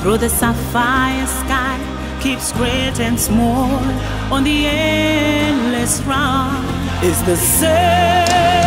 through the sapphire sky, keeps great and small on the endless round, is the same.